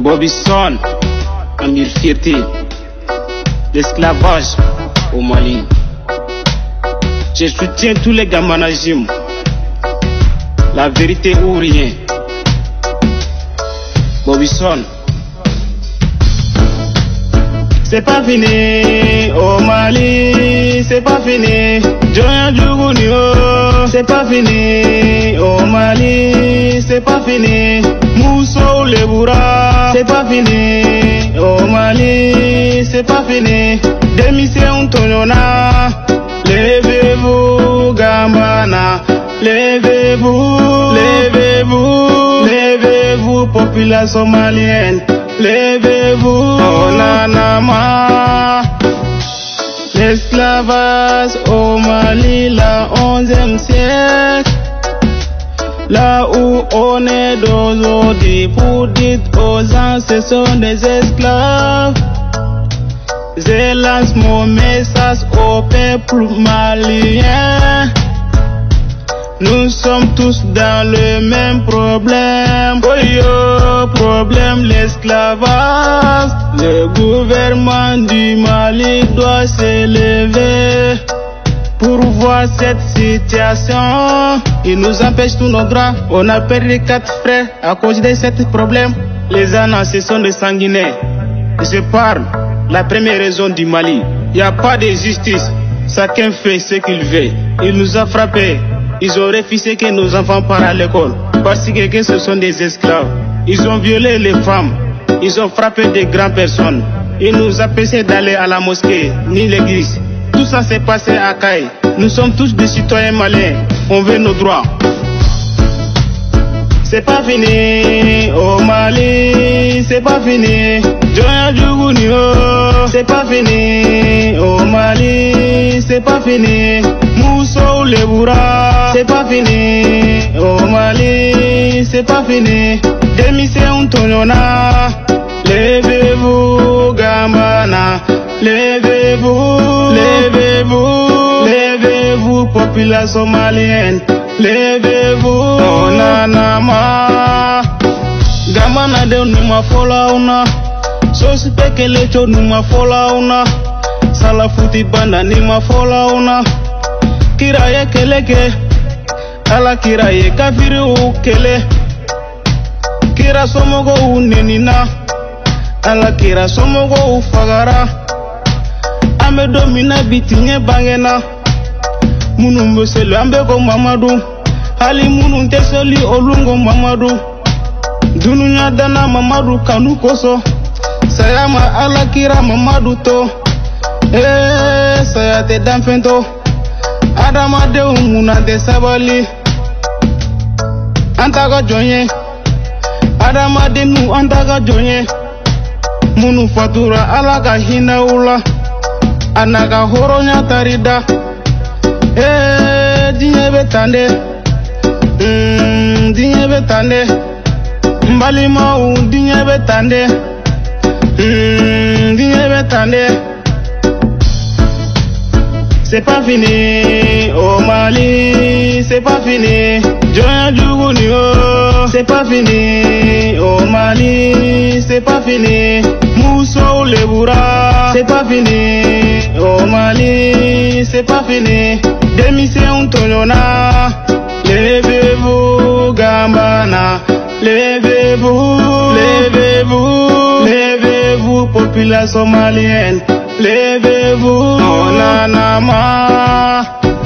Bobby-Son, Amir Fierté, l'esclavage au Mali. Je soutiens tous les gamanagimes, la vérité ou rien. Bobby-Son. C'est pas fini au Mali, c'est pas fini. Joya Djougounio, c'est pas fini au Mali, c'est pas fini. Mousso Leboura, c'est pas fini au Mali, c'est pas fini. Démission Tonyona, levez-vous Gambana, levez-vous, levez-vous, levez-vous population malienne, levez-vous, Onanama. L'esclavage au Mali, la 11e siècle, là où on est d'aujourd'hui pour dire aux gens ce sont des esclaves. Je lance mon message au peuple malien. Nous sommes tous dans le même problème. Oh yo, problème l'esclavage. Le gouvernement du Mali doit s'élever pour voir cette situation. Il nous empêche tous nos droits. On a perdu 4 frères à cause de ce problème. Les Anas, ce sont des sanguinaires. Je parle. La première raison du Mali, il n'y a pas de justice. Chacun fait ce qu'il veut. Il nous a frappés. Ils ont refusé que nos enfants partent à l'école parce que ce sont des esclaves. Ils ont violé les femmes. Ils ont frappé des grandes personnes. Ils nous ont empêchés d'aller à la mosquée ni l'église. Tout ça s'est passé à Kaye. Nous sommes tous des citoyens maliens. On veut nos droits. C'est pas fini au Mali, c'est pas fini. Joya Djougounio, c'est pas fini au Mali, c'est pas fini. Mousso Leboura, c'est pas fini au Mali, c'est pas fini. Démission Tonyona, levez-vous Gambana, levez-vous, levez-vous, levez-vous population malienne, levez-vous, Onanama. Gambana de numa fola una, sospe que lecho numa fola una, salafuti banda nima fola una. Kiraye keleke, ala kiraye kafiri ukele. Kira somogo unenina, ala kira somogo ufagara. Ame domina bitinye bangena, munu mbeselu ambeko Mamadou. Ali munu teseli olungo Mamadou. Dununya dana Mamadou kanu koso. Sayama ala kira Mamadou to. Saya te danfento. Adama de umuna de sabali. Antaga jonye. Adama de nu antaga jonye. Munu fatura ala ka hina ula. Anaga horonya tarida. Dinye betande. Dinye betande. Mbalima u dinye betande. Dinye betande. C'est pas fini au Mali, c'est pas fini. Joya Djougounio, c'est pas fini au Mali, c'est pas fini. Mousso Leboura, c'est pas fini au Mali, c'est pas fini. Démission Tonyona, levez-vous Gambana, levez-vous, levez-vous, levez-vous population malienne. Levez-vous, Onanama.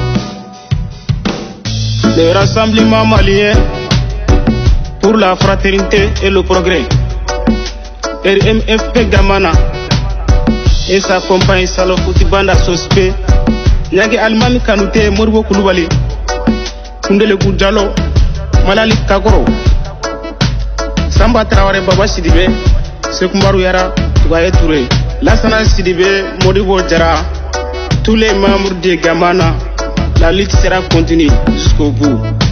Le rassemblement malien pour la fraternité et le progrès. RMFP Gamana et sa compagne Salofouti Banda Sospe. Nyagi Almami Kanouté Morbo Koulibaly. Koundele Goudjalo. Malali Kagoro. Samba Traoré Baba Sidibé. Sekumbaru Yara Toubaye Touré. Lassana Sidibé, Modibo Djara, tous les membres de Gamana, la lutte sera continue jusqu'au bout.